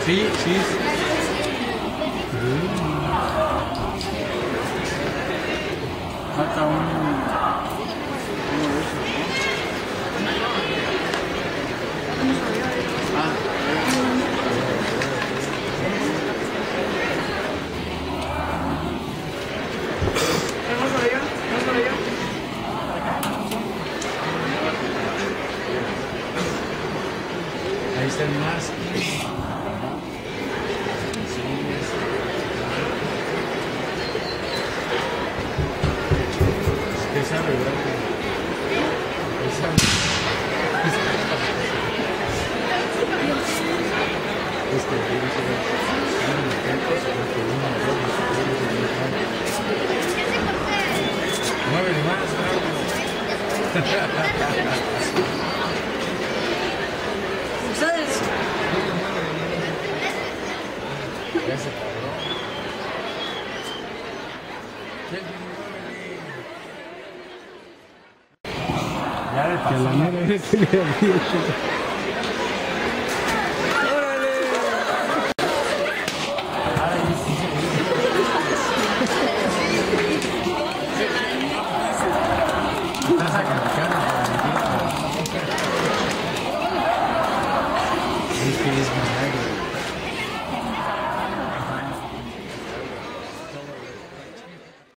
Sí, sí. Falta uno de esos, ahí está el más. Usted sabe, ¿verdad? Usted sabe. Es que tiene que ver con los tempos, porque uno o dos mueve más, Ustedes. ya se paró. Ya le pasó. Que la mera es que le había hecho. Está sacando.